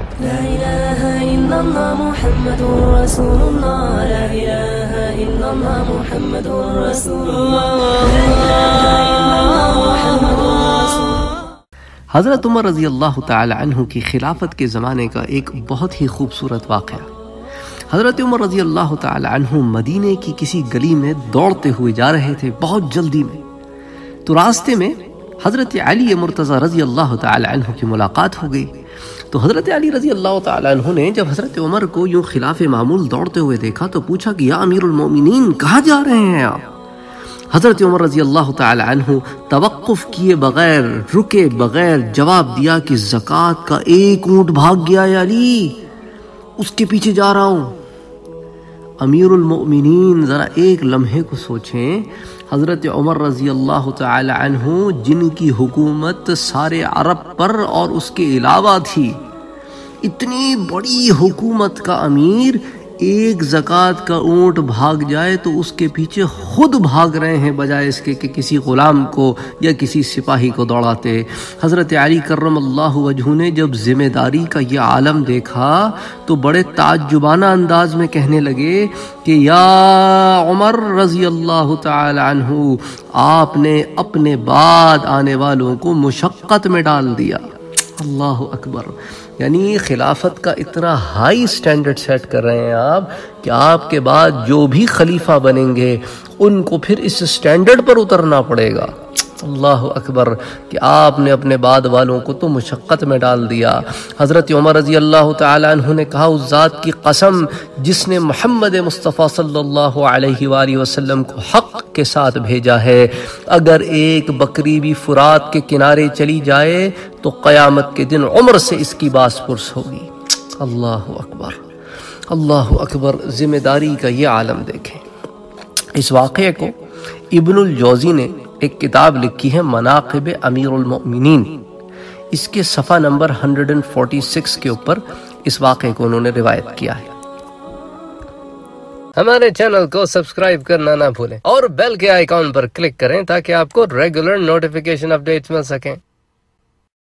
لا إله إلا الله محمد رسول الله لا إله إلا الله محمد رسول الله لا إله إلا الله محمد رسول الله۔ حضرت عمر رضی اللہ تعالی عنہ کی خلافت کے زمانے کا ایک بہت ہی خوبصورت واقعہ۔ حضرت عمر رضی اللہ تعالی عنہ مدینے کی کسی گلی میں دوڑتے ہوئے جا رہے تھے بہت جلدی میں، تو راستے میں حضرت علی مرتضی رضی اللہ تعالی عنہ کی ملاقات ہو گئی۔ تو حضرت علی رضی اللہ تعالی عنہ نے جب حضرت عمر کو یوں خلاف معمول دوڑتے ہوئے دیکھا تو پوچھا کہ یا امیر المومنین کہاں جا رہے ہیں آپ؟ حضرت عمر رضی اللہ تعالی عنہ توقف کیے بغیر، رکے بغیر جواب دیا کہ زکوٰۃ کا ایک اونٹ بھاگ گیا ہے علی، اس کے پیچھے جا رہا ہوں۔ امیر المؤمنین ذرا ایک لمحے کو سوچیں، حضرت عمر رضی اللہ تعالی عنہ جن کی حکومت سارے عرب پر اور اس کے علاوہ تھی، اتنی بڑی حکومت کا امیر ایک زکوٰۃ کا اونٹ بھاگ جائے تو اس کے پیچھے خود بھاگ رہے ہیں بجائے اس کے کہ کسی غلام کو یا کسی سپاہی کو دوڑاتے۔ حضرت علی کرم اللہ وجہہ نے جب ذمہ داری کا یہ عالم دیکھا تو بڑے تعجبانہ انداز میں کہنے لگے کہ یا عمر رضی اللہ تعالی عنہ، آپ نے اپنے بعد آنے والوں کو مشقت میں ڈال دیا۔ اللہ اکبر، یعنی خلافت کا اتنا ہائی سٹینڈرڈ سیٹ کر رہے ہیں آپ کہ آپ کے بعد جو بھی خلیفہ بنیں گے ان کو پھر اس سٹینڈرڈ پر اترنا پڑے گا۔ اللہ اکبر، کہ آپ نے اپنے بعد والوں کو تو مشقت میں ڈال دیا۔ حضرت عمر رضی اللہ تعالی عنہ نے کہا اس ذات کی قسم جس نے محمد مصطفیٰ صلی اللہ علیہ وآلہ وسلم کو حق کے ساتھ بھیجا ہے، اگر ایک بکری بھی فرات کے کنارے چلی جائے تو قیامت کے دن عمر سے اس کی باس پرس ہوگی۔ اللہ اکبر، اللہ اکبر، ذمہ داری کا یہ عالم دیکھیں۔ اس واقعے کو ابن الجوزی نے ایک کتاب لکھی ہے مناقب امیر المؤمنین، اس کے صفحہ نمبر 146 کے اوپر اس واقعے کو انہوں نے روایت کیا ہے۔ ہمارے چینل کو سبسکرائب کرنا نہ بھولیں اور بیل کے آئیکن پر کلک کریں تاکہ آپ کو ریگولر نوٹیفیکیشن اپڈیٹس مل سکیں۔